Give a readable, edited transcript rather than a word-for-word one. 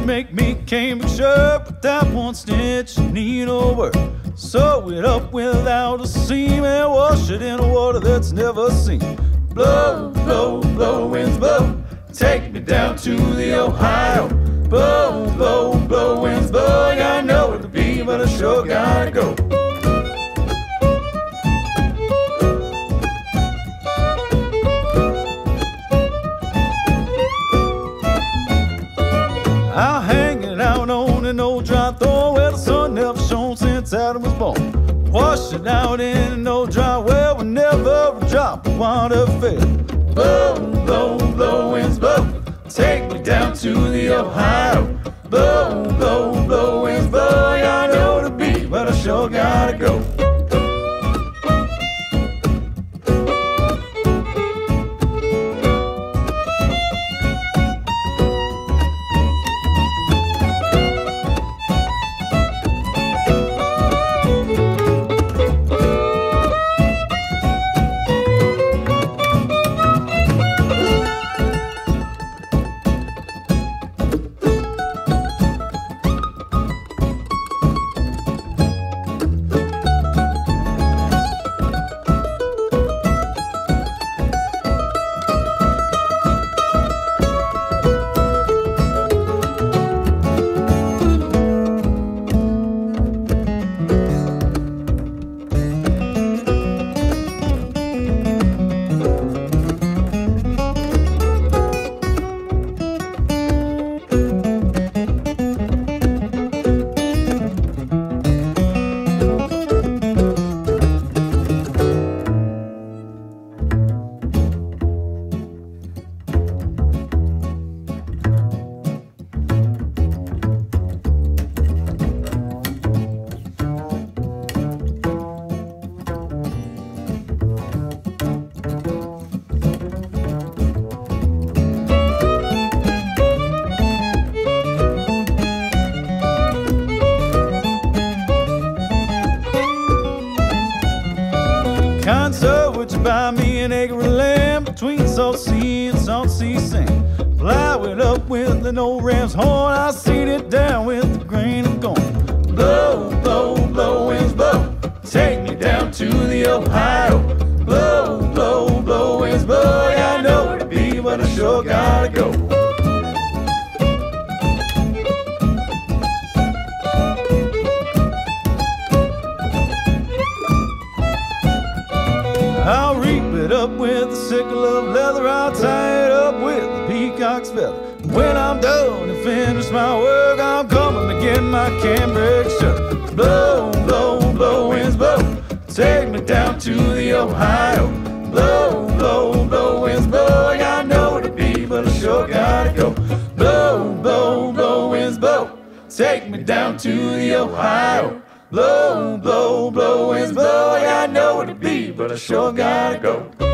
make me Cambric Shirt without one stitch, need no work. Sew it up without a seam and wash it in water that's never seen. Blow, blow, blow, winds blow, take me down to the Ohio. Blow, blow, blow, winds blow, yeah, I know where to be, but I sure gotta go. I'll hang it out on an old dry thorn where the sun never shone since Adam was born. Wash it out in an old dry well where never a drop of water fell. Blow, blow, blow, winds blow, take me down to the Ohio. Blow, blow, blow, winds blow, yeah, I know to be, but I sure gotta go. Kind sir, would you buy me an acre of land between Salt Sea and Salt Sea sand? Plow it up with an old ram's horn, I'll seed it down with a grain of corn. Blow, blow, blow, winds blow, take me down to the Ohio. Blow, blow, blow, winds blow, yeah, I know where to be, but I sure gotta go. I'll reap it up with a sickle of leather, I'll tie it up with a peacock's feather. When I'm done and finish my work, I'm coming to get my Cambric Shirt. Blow, blow, blow, winds blow, take me down to the Ohio. Blow, blow, blow, winds blow, yeah, I know where to be, but I sure gotta go. Blow, blow, blow, winds blow, take me down to the Ohio. Blow, blow, blow, winds blow, yeah, I know where to be, but I sure gotta go.